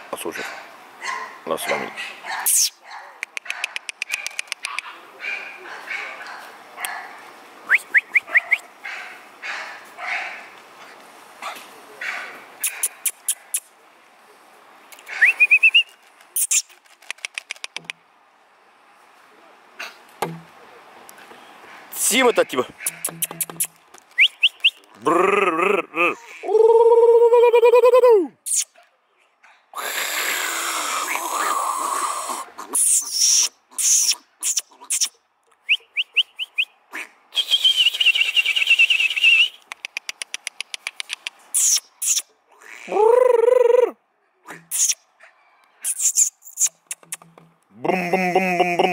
あ、そうしよう。ラスラミ。Тима то типа. Бум-бум-бум-бум-бум.